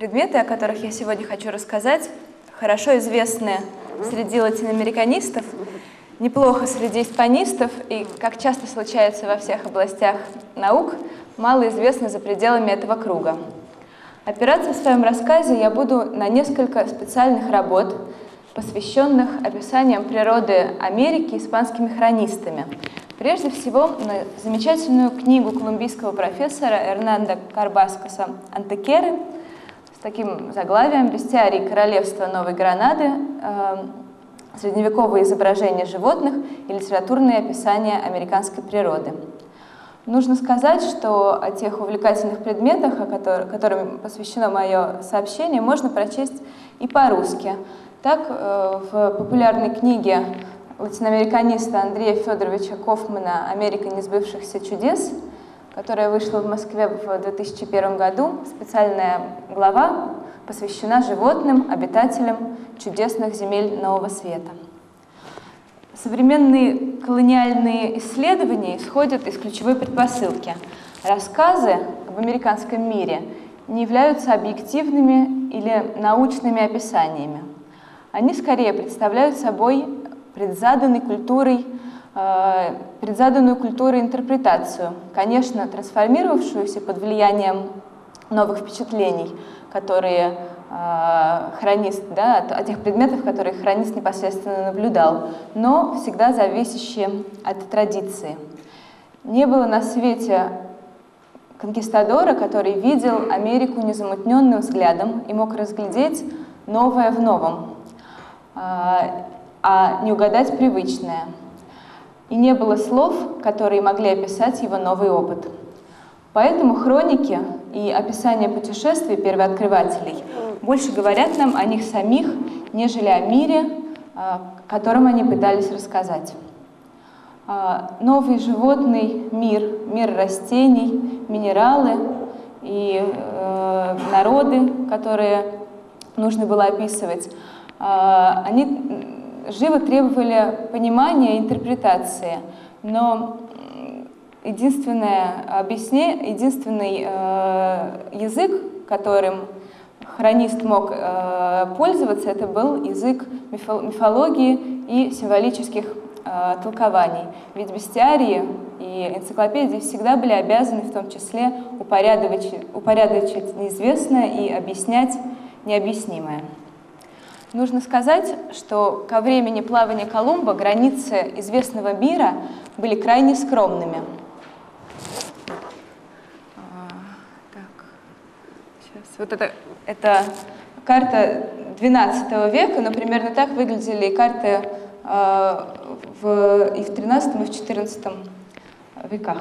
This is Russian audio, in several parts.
Предметы, о которых я сегодня хочу рассказать, хорошо известны среди латиноамериканистов, неплохо среди испанистов и, как часто случается во всех областях наук, мало известны за пределами этого круга. Опираться в своем рассказе я буду на несколько специальных работ, посвященных описаниям природы Америки испанскими хронистами. Прежде всего, на замечательную книгу колумбийского профессора Эрнандо Карбаскоса «Антекеры» с таким заглавием «Бестиарий королевства Новой Гранады. Средневековые изображения животных и литературные описания американской природы». Нужно сказать, что о тех увлекательных предметах, которым посвящено мое сообщение, можно прочесть и по-русски. Так, в популярной книге латиноамериканиста Андрея Федоровича Кофмана «Америка несбывшихся чудес», которая вышла в Москве в 2001 году, специальная глава посвящена животным, обитателям чудесных земель Нового Света. Современные колониальные исследования исходят из ключевой предпосылки. Рассказы об американском мире не являются объективными или научными описаниями. Они скорее представляют собой предзаданную культурой интерпретацию, конечно, трансформировавшуюся под влиянием новых впечатлений, которые хронист, от тех предметов, которые хронист непосредственно наблюдал, но всегда зависящие от традиции. Не было на свете конкистадора, который видел Америку незамутненным взглядом и мог разглядеть новое в новом, а не угадать привычное. И не было слов, которые могли описать его новый опыт. Поэтому хроники и описания путешествий первооткрывателей больше говорят нам о них самих, нежели о мире, которым они пытались рассказать. Новый животный мир, мир растений, минералы и народы, которые нужно было описывать, они живо требовали понимания и интерпретации, но единственный язык, которым хронист мог пользоваться, это был язык мифологии и символических толкований. Ведь бестиарии и энциклопедии всегда были обязаны в том числе упорядочить неизвестное и объяснять необъяснимое. Нужно сказать, что ко времени плавания Колумба границы известного мира были крайне скромными. Вот это карта XII века, но примерно так выглядели карты и в XIII, и в XIV веках.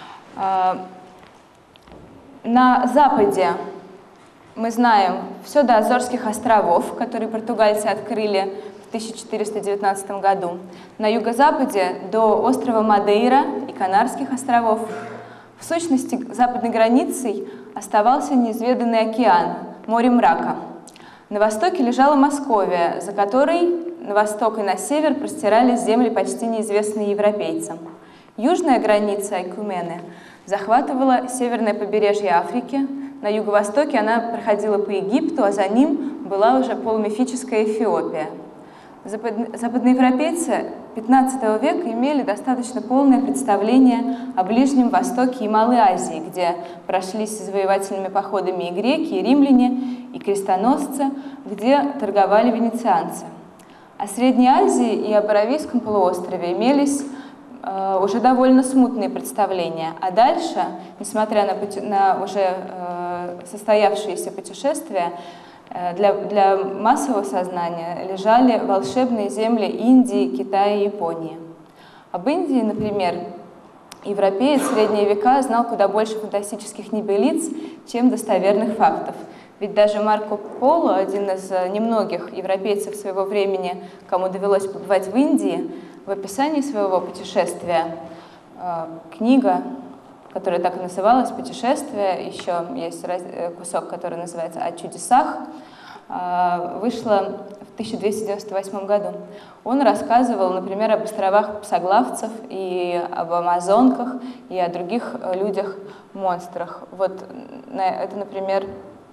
На западе мы знаем все до Азорских островов, которые португальцы открыли в 1419 году. На юго-западе до острова Мадейра и Канарских островов. В сущности, западной границей оставался неизведанный океан, море мрака. На востоке лежала Московия, за которой на восток и на север простирались земли, почти неизвестные европейцам. Южная граница Айкумены захватывала северное побережье Африки. На юго-востоке она проходила по Египту, а за ним была уже полумифическая Эфиопия. Западноевропейцы XV века имели достаточно полное представление о Ближнем Востоке и Малой Азии, где прошлись завоевательными походами и греки, и римляне, и крестоносцы, где торговали венецианцы. О Средней Азии и о Аравийском полуострове имелись уже довольно смутные представления. А дальше, несмотря на уже состоявшиеся путешествия, для массового сознания лежали волшебные земли Индии, Китая и Японии. Об Индии, например, европеец в средние века знал куда больше фантастических небылиц, чем достоверных фактов. Ведь даже Марко Поло, один из немногих европейцев своего времени, кому довелось побывать в Индии, в описании своего путешествия, книга, которая так и называлась «Путешествие», еще есть кусок, который называется «О чудесах», вышла в 1298 году. Он рассказывал, например, об островах псоглавцев и об амазонках и о других людях-монстрах. Вот это, например,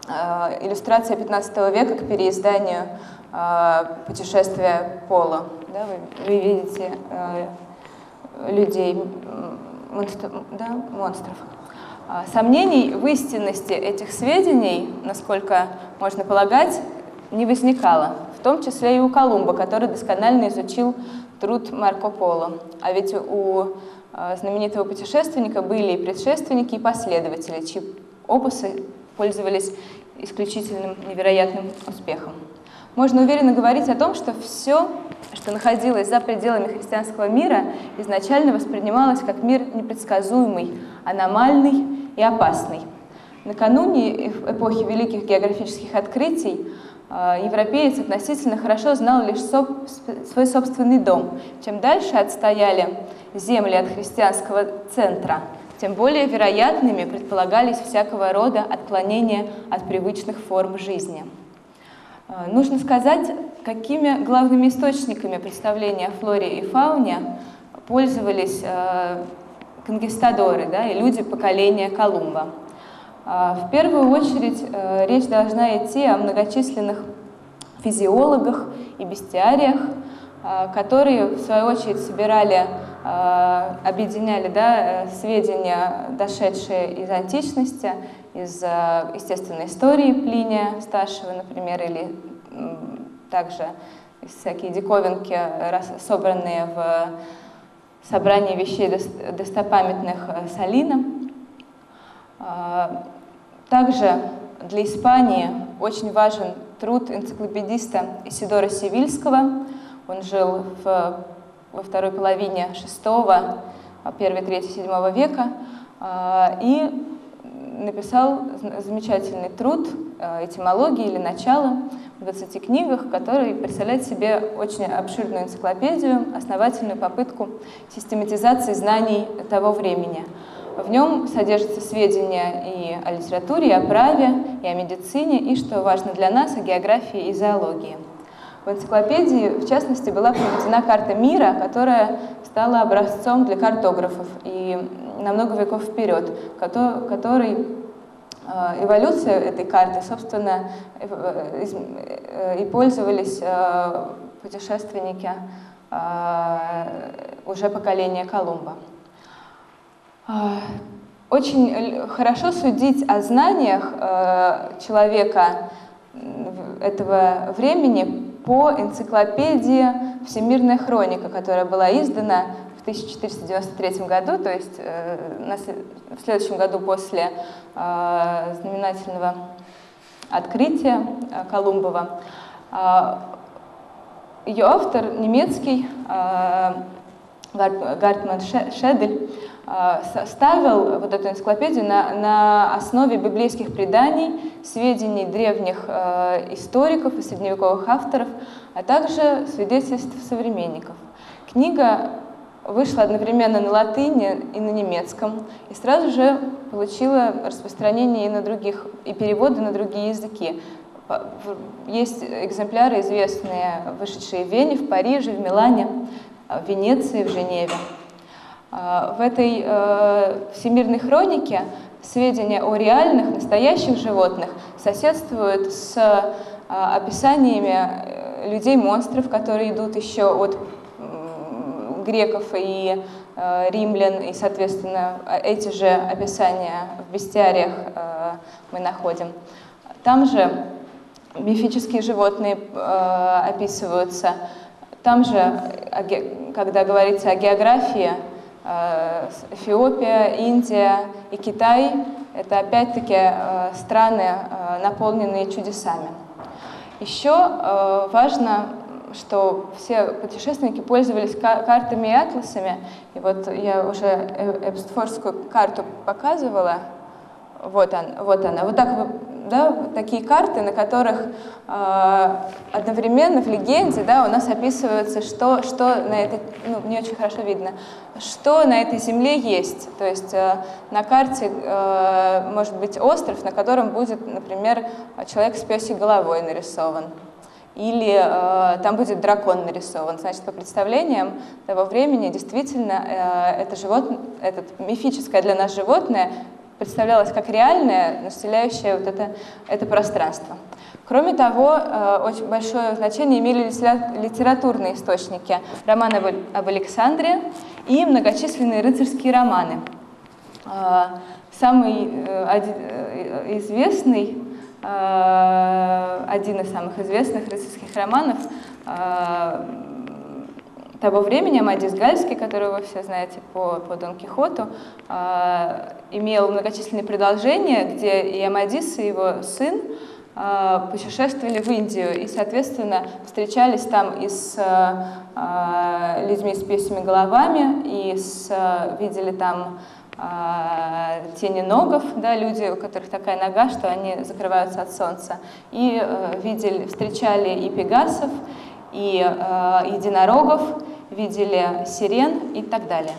иллюстрация XV века к переизданию «Путешествия Пола». Да, вы видите людей, монстров. Сомнений в истинности этих сведений, насколько можно полагать, не возникало, в том числе и у Колумба, который досконально изучил труд Марко Поло. А ведь у знаменитого путешественника были и предшественники, и последователи, чьи опусы пользовались исключительным невероятным успехом. Можно уверенно говорить о том, что все, что находилось за пределами христианского мира, изначально воспринималось как мир непредсказуемый, аномальный и опасный. Накануне эпохи великих географических открытий европеец относительно хорошо знал лишь свой собственный дом. Чем дальше отстояли земли от христианского центра, тем более вероятными предполагались всякого рода отклонения от привычных форм жизни. Нужно сказать, какими главными источниками представления о флоре и фауне пользовались конкистадоры, да, и люди поколения Колумба. В первую очередь речь должна идти о многочисленных физиологах и бестиариях, которые, в свою очередь, собирали, объединяли, да, сведения, дошедшие из античности, из естественной истории Плиния Старшего, например, или также всякие диковинки, собранные в собрании вещей достопамятных Салина. Также для Испании очень важен труд энциклопедиста Исидора Севильского. Он жил во второй половине VI, первой трети VII века и написал замечательный труд «Этимология» или «Начало» в 20 книгах, который представляет себе очень обширную энциклопедию, основательную попытку систематизации знаний того времени. В нем содержатся сведения и о литературе, и о праве, и о медицине, и, что важно для нас, о географии и зоологии. В энциклопедии, в частности, была приведена карта мира, которая стала образцом для картографов и на много веков вперед, которой эволюция этой карты, собственно, и пользовались путешественники уже поколения Колумба. Очень хорошо судить о знаниях человека этого времени по энциклопедии «Всемирная хроника», которая была издана в 1493 году, то есть в следующем году после знаменательного открытия Колумбова. Ее автор немецкий Гартман Шедель ставил вот эту энциклопедию на основе библейских преданий, сведений древних историков и средневековых авторов, а также свидетельств современников. Книга вышла одновременно на латыни и на немецком, и сразу же получила распространение и переводы на другие языки. Есть экземпляры известные, вышедшие в Вене, в Париже, в Милане, в Венеции, в Женеве. В этой всемирной хронике сведения о реальных, настоящих животных соседствуют с описаниями людей-монстров, которые идут еще от греков и римлян, и, соответственно, эти же описания в бестиариях мы находим. Там же мифические животные описываются. Там же, когда говорится о географии, Эфиопия, Индия и Китай — это опять-таки страны, наполненные чудесами. Еще важно, что все путешественники пользовались картами и атласами. И вот я уже Эбстфордскую карту показывала. Вот она. Вот так, да, такие карты, на которых одновременно в легенде, да, у нас описывается, что на этой, не очень хорошо видно, что на этой земле есть. То есть на карте может быть остров, на котором будет, например, человек с пёсьей головой нарисован. Или там будет дракон нарисован. Значит, по представлениям того времени, действительно, это мифическое для нас животное представлялось как реальное, населяющее вот это пространство. Кроме того, очень большое значение имели литературные источники: роман об Александре и многочисленные рыцарские романы. Самый известный, один из самых известных рыцарских романов того времени, Амадис Гальский, которого вы все знаете по Дон Кихоту, имел многочисленные продолжения, где и Амадис, и его сын путешествовали в Индию и, соответственно, встречались там и с людьми с пёсьими головами, и видели там тени ногов, да, люди, у которых такая нога, что они закрываются от солнца, и встречали и пегасов, и единорогов, видели сирен и так далее.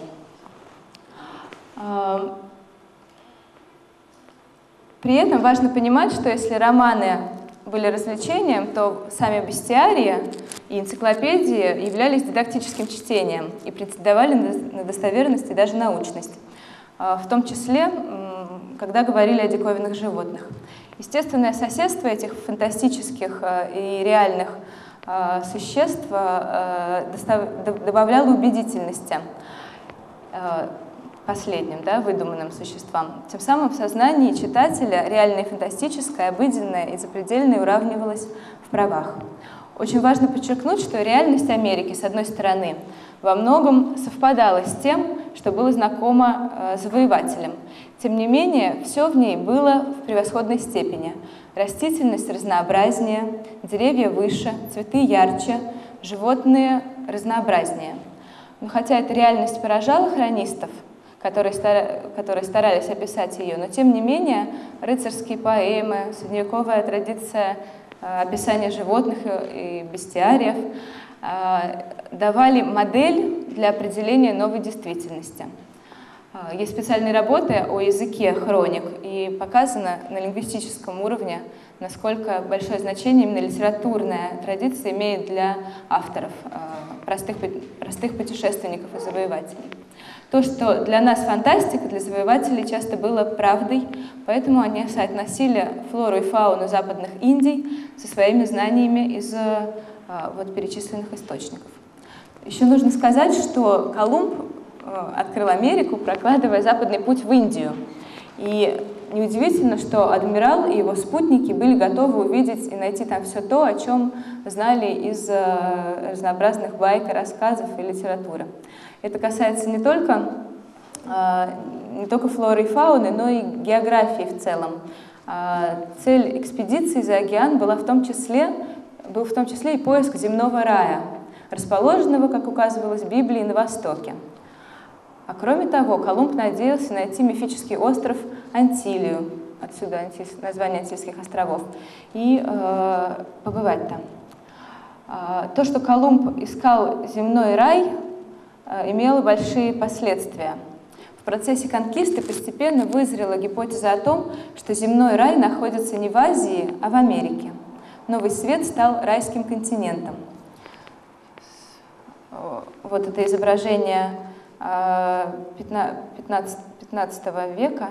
При этом важно понимать, что если романы были развлечением, то сами бестиарии и энциклопедии являлись дидактическим чтением и претендовали на достоверность и даже научность, в том числе, когда говорили о диковинных животных. Естественное соседство этих фантастических и реальных существ добавляло убедительности последним, да, выдуманным существам. Тем самым в сознании читателя реальное и фантастическое, обыденное и запредельное уравнивалось в правах. Очень важно подчеркнуть, что реальность Америки, с одной стороны, во многом совпадала с тем, что было знакомо завоевателям. Тем не менее, все в ней было в превосходной степени. Растительность разнообразнее, деревья выше, цветы ярче, животные разнообразнее. Но хотя эта реальность поражала хронистов, которые старались описать ее, но тем не менее рыцарские поэмы, средневековая традиция описания животных и бестиариев давали модель для определения новой действительности. Есть специальные работы о языке хроник, и показано на лингвистическом уровне, насколько большое значение именно литературная традиция имеет для авторов, простых путешественников и завоевателей. То, что для нас фантастика, для завоевателей часто было правдой, поэтому они соотносили флору и фауну западных Индий со своими знаниями из перечисленных источников. Еще нужно сказать, что Колумб открыл Америку, прокладывая западный путь в Индию. И неудивительно, что адмирал и его спутники были готовы увидеть и найти там все то, о чем знали из разнообразных байк, рассказов и литературы. Это касается не только флоры и фауны, но и географии в целом. Цель экспедиции за океан был в том числе и поиск земного рая, расположенного, как указывалось в Библии, на востоке. А кроме того, Колумб надеялся найти мифический остров Антилию, отсюда название Антильских островов, и побывать там. То, что Колумб искал земной рай, имело большие последствия. В процессе конкисты постепенно вызрела гипотеза о том, что земной рай находится не в Азии, а в Америке. Новый свет стал райским континентом. Вот это изображение 15 века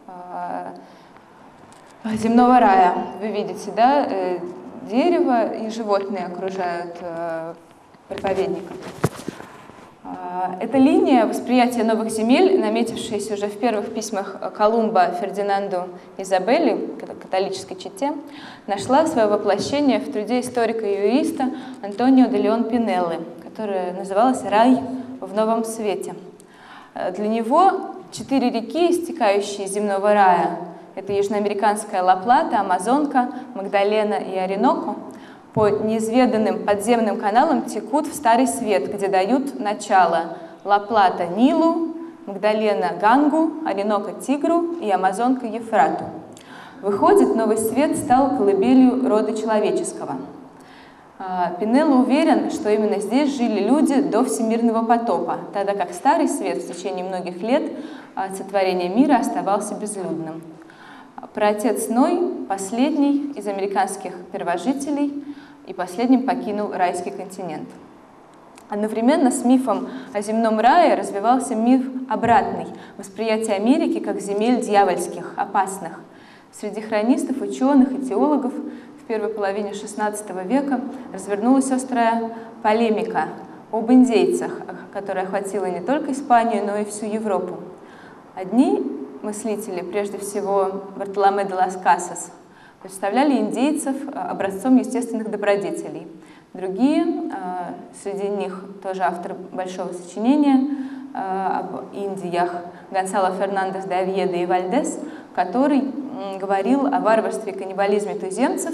земного рая. Вы видите, да, дерево и животные окружают проповедника. Эта линия восприятия новых земель, наметившаяся уже в первых письмах Колумба Фердинанду Изабелли, католической чете, нашла свое воплощение в труде историка и юриста Антонио де Леон Пинеллы, которое называлось «Рай в новом свете». Для него 4 реки, истекающие из земного рая, это южноамериканская Ла-Плата, Амазонка, Магдалена и Ориноко, по неизведанным подземным каналам текут в Старый Свет, где дают начало Ла-Плата Нилу, Магдалена Гангу, Ориноко Тигру и Амазонка Ефрату. Выходит, Новый Свет стал колыбелью рода человеческого. Пинелла уверен, что именно здесь жили люди до всемирного потопа, тогда как Старый Свет в течение многих лет от сотворения мира оставался безлюдным. Праотец Ной, последний из американских первожителей, и последним покинул райский континент. Одновременно с мифом о земном рае развивался миф обратный – восприятие Америки как земель дьявольских, опасных. Среди хронистов, ученых и теологов в первой половине XVI века развернулась острая полемика об индейцах, которая охватила не только Испанию, но и всю Европу. Одни мыслители, прежде всего Бартоломе де лас Касас, представляли индейцев образцом естественных добродетелей. Другие, среди них тоже автор большого сочинения об Индиях, Гонсало Фернандес де Овьедо и Вальдес, который говорил о варварстве и каннибализме туземцев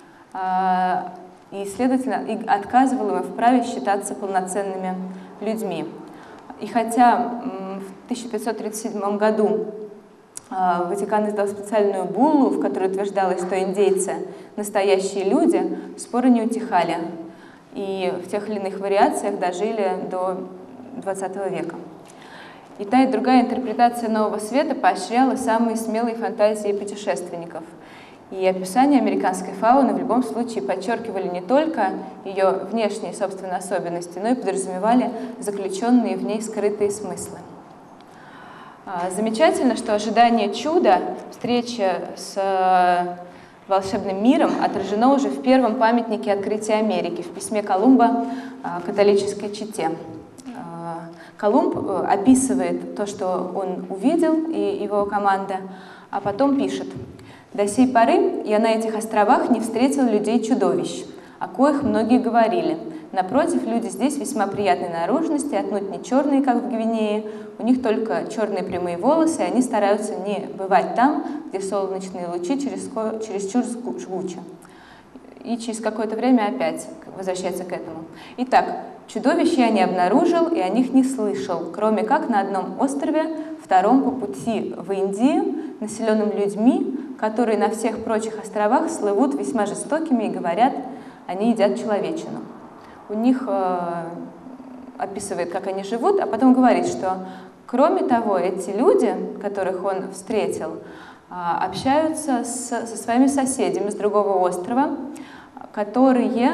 и, следовательно, отказывал им в праве считаться полноценными людьми. И хотя в 1537 году Ватикан издал специальную буллу, в которой утверждалось, что индейцы – настоящие люди, споры не утихали и в тех или иных вариациях дожили до XX века. И та, и другая интерпретация Нового Света поощряла самые смелые фантазии путешественников. И описания американской фауны в любом случае подчеркивали не только ее внешние, собственно, особенности, но и подразумевали заключенные в ней скрытые смыслы. Замечательно, что ожидание чуда, встреча с волшебным миром отражено уже в первом памятнике открытия Америки, в письме Колумба католической чете. Колумб описывает то, что он увидел, и его команда, а потом пишет: «До сей поры я на этих островах не встретил людей-чудовищ, о коих многие говорили. Напротив, люди здесь весьма приятной наружности, отнюдь не черные, как в Гвинее. У них только черные прямые волосы, и они стараются не бывать там, где солнечные лучи чересчур жгучи». И через какое-то время опять возвращается к этому. Итак, чудовищ я не обнаружил и о них не слышал, кроме как на одном острове, втором по пути в Индию, населенном людьми, которые на всех прочих островах слывут весьма жестокими и говорят, они едят человечину. У них описывает, как они живут, а потом говорит, что кроме того, эти люди, которых он встретил, общаются со своими соседями с другого острова, которые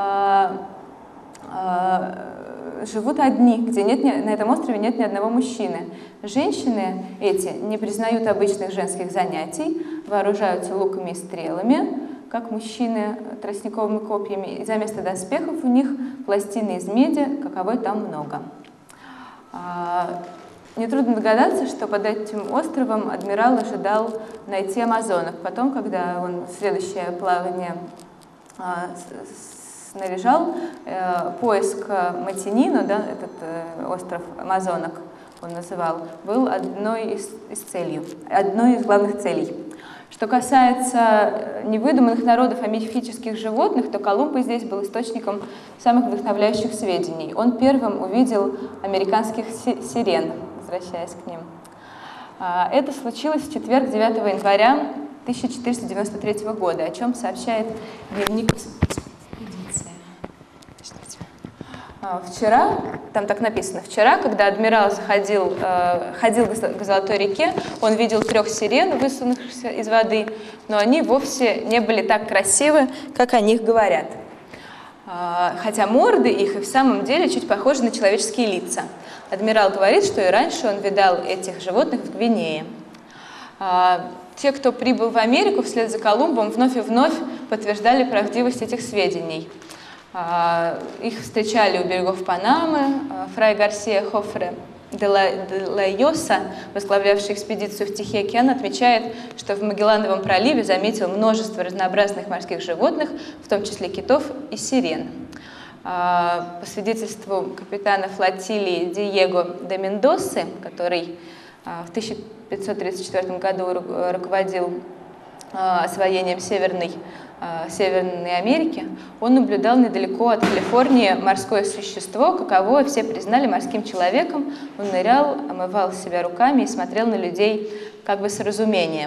живут одни, где на этом острове нет ни одного мужчины. Женщины эти не признают обычных женских занятий, вооружаются луками и стрелами, как мужчины, тростниковыми копьями, и вместо доспехов у них пластины из меди, каковой там много. Нетрудно догадаться, что под этим островом адмирал ожидал найти амазонок. Потом, когда он в следующее плавание снаряжал, поиск Матинино, да, этот остров амазонок он называл, был одной из главных целей. Что касается невыдуманных народов, а мифических животных, то Колумб здесь был источником самых вдохновляющих сведений. Он первым увидел американских сирен, возвращаясь к ним. Это случилось в четверг, 9 января 1493 года, о чем сообщает дневник экспедиции. Вчера, там так написано, вчера, когда адмирал ходил к Золотой реке, он видел 3 сирен, высунувшихся из воды, но они вовсе не были так красивы, как о них говорят. Хотя морды их и в самом деле чуть похожи на человеческие лица. Адмирал говорит, что и раньше он видал этих животных в Гвинее. Те, кто прибыл в Америку вслед за Колумбом, вновь и вновь подтверждали правдивость этих сведений. Их встречали у берегов Панамы. Фрай Гарсия Хофре де ла Йоса, возглавлявший экспедицию в Тихий океан, отмечает, что в Магеллановом проливе заметил множество разнообразных морских животных, в том числе китов и сирен. По свидетельству капитана флотилии Диего де Мендосы, который в 1534 году руководил освоением Северной Америки, он наблюдал недалеко от Калифорнии морское существо, каковое все признали морским человеком. Он нырял, омывал себя руками и смотрел на людей как бы с разумением.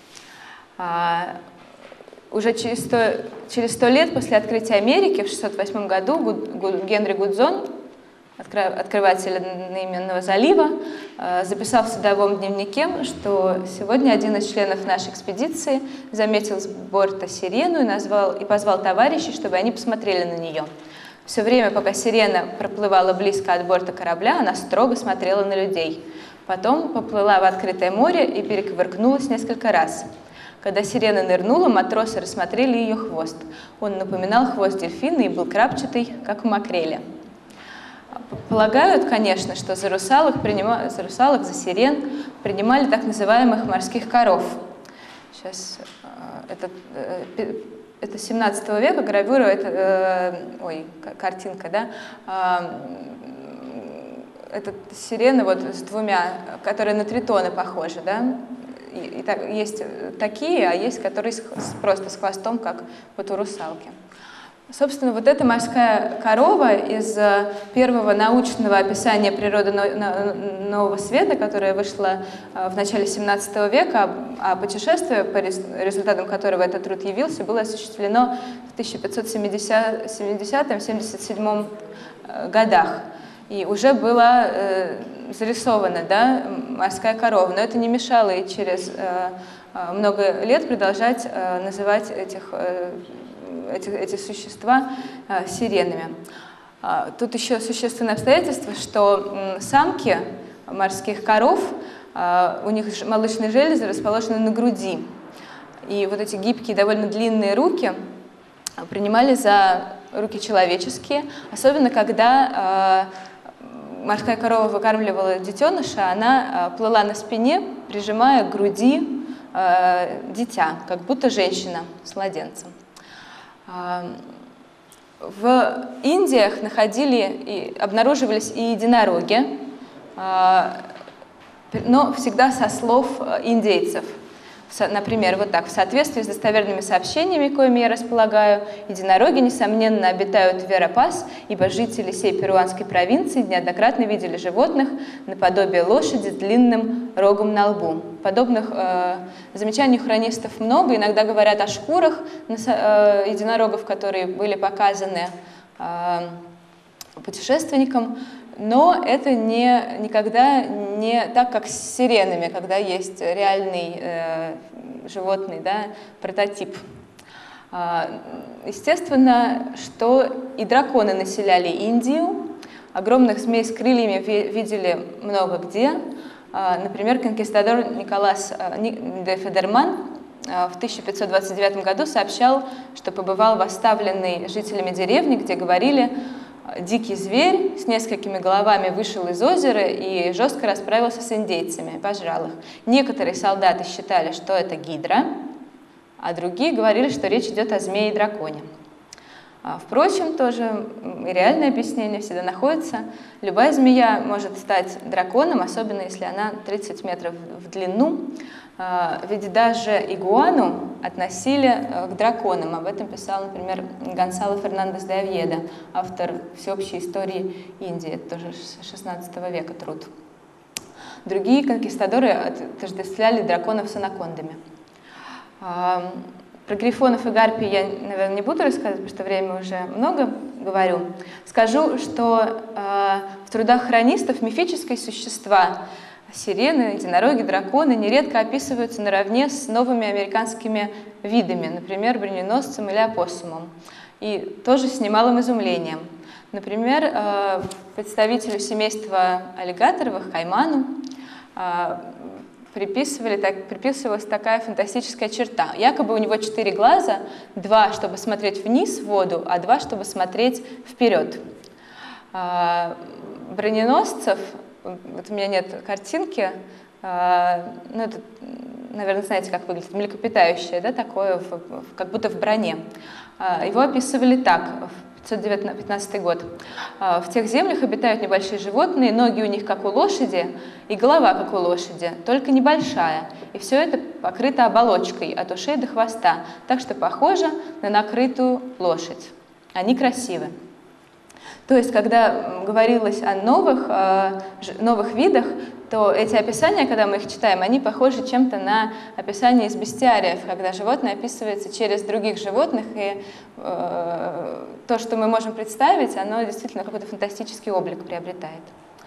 Уже через 100 лет после открытия Америки, в 608 году, Генри Гудзон, открыватель одноименного залива, записал в судовом дневнике, что сегодня один из членов нашей экспедиции заметил с борта сирену и позвал товарищей, чтобы они посмотрели на нее. Все время, пока сирена проплывала близко от борта корабля, она строго смотрела на людей. Потом поплыла в открытое море и перекувыркнулась несколько раз. Когда сирена нырнула, матросы рассмотрели ее хвост. Он напоминал хвост дельфина и был крапчатый, как у макрели. Полагают, конечно, что за русалок, за сирен принимали так называемых морских коров. Сейчас это 17 века, гравюра, картинка, да? Это сирена вот с двумя, которые на тритоны похожи, да? И есть такие, а есть которые просто с хвостом, как вот у русалки. Собственно, вот эта морская корова из первого научного описания природы Нового Света, которое вышло в начале 17 века, а путешествие, по результатам которого этот труд явился, было осуществлено в 1570-77 годах. И уже была зарисована, да, морская корова, но это не мешало ей через много лет продолжать называть эти существа сиренами. Тут еще существенное обстоятельство, что самки морских коров, у них молочные железы расположены на груди. И вот эти гибкие, довольно длинные руки принимали за руки человеческие, особенно когда морская корова выкармливала детеныша, она плыла на спине, прижимая к груди дитя, как будто женщина с младенцем. В Индиях находили и обнаруживались и единороги, но всегда со слов индейцев. Например, вот так: в соответствии с достоверными сообщениями, коими я располагаю, единороги, несомненно, обитают в Верапас, ибо жители сей перуанской провинции неоднократно видели животных наподобие лошади с длинным рогом на лбу. Подобных замечаний хронистов много. Иногда говорят о шкурах единорогов, которые были показаны путешественникам. Но это никогда не так, как с сиренами, когда есть реальный животный, да, прототип. Естественно, что и драконы населяли Индию. Огромных змей с крыльями видели много где. Например, конкистадор Николас де Федерман в 1529 году сообщал, что побывал в оставленной жителями деревни, где говорили: дикий зверь с несколькими головами вышел из озера и жестко расправился с индейцами, пожрал их. Некоторые солдаты считали, что это гидра, а другие говорили, что речь идет о змее и драконе. Впрочем, тоже и реальное объяснение всегда находится. Любая змея может стать драконом, особенно если она 30 метров в длину. Ведь даже игуану относили к драконам. Об этом писал, например, Гонсало Фернандес де Овьедо, автор всеобщей истории Индии. Это тоже 16 века труд. Другие конкистадоры отождествляли драконов с анакондами. Про грифонов и гарпий я, наверное, не буду рассказывать, потому что время уже много говорю. Скажу, что в трудах хронистов мифические существа — сирены, единороги, драконы — нередко описываются наравне с новыми американскими видами, например, броненосцем или опоссумом, и тоже с немалым изумлением. Например, представителю семейства аллигаторовых, кайману, приписывалась такая фантастическая черта. Якобы у него 4 глаза, 2, чтобы смотреть вниз в воду, а 2, чтобы смотреть вперед. Броненосцев, вот у меня нет картинки, ну, это, наверное, знаете, как выглядит, млекопитающее, да, такое, как будто в броне. Его описывали так, в 515 год. В тех землях обитают небольшие животные, ноги у них как у лошади и голова как у лошади, только небольшая. И все это покрыто оболочкой от ушей до хвоста, так что похоже на накрытую лошадь. Они красивы. То есть, когда говорилось о новых видах, то эти описания, когда мы их читаем, они похожи чем-то на описание из бестиариев, когда животное описывается через других животных, и то, что мы можем представить, оно действительно какой-то фантастический облик приобретает.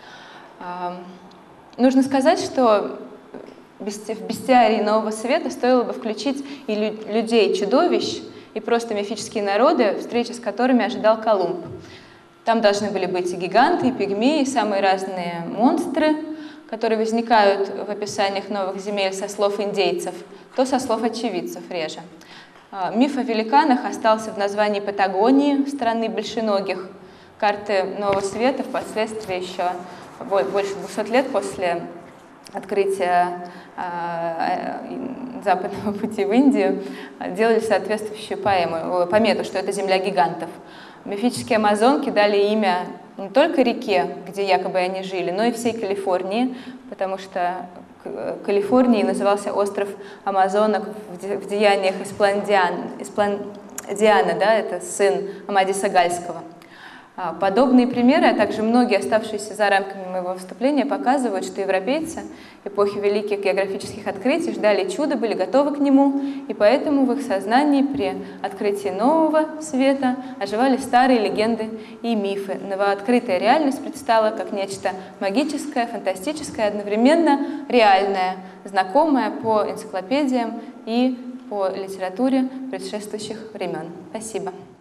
Нужно сказать, что в бестиарии Нового Света стоило бы включить и людей-чудовищ, и просто мифические народы, встречи с которыми ожидал Колумб. Там должны были быть и гиганты, и пигмеи, и самые разные монстры, которые возникают в описаниях новых земель со слов индейцев, то со слов очевидцев реже. Миф о великанах остался в названии Патагонии, страны большеногих. Карты Нового Света впоследствии еще больше 200 лет после открытия западного пути в Индию делали соответствующую помету, что это земля гигантов. Мифические амазонки дали имя не только реке, где якобы они жили, но и всей Калифорнии, потому что Калифорнией назывался остров Амазонок в деяниях Эспландиана, да, это сын Амадиса Гальского. Подобные примеры, а также многие оставшиеся за рамками моего выступления, показывают, что европейцы эпохи великих географических открытий ждали чуда, были готовы к нему, и поэтому в их сознании при открытии нового света оживали старые легенды и мифы. Новооткрытая реальность предстала как нечто магическое, фантастическое, одновременно реальное, знакомое по энциклопедиям и по литературе предшествующих времен. Спасибо.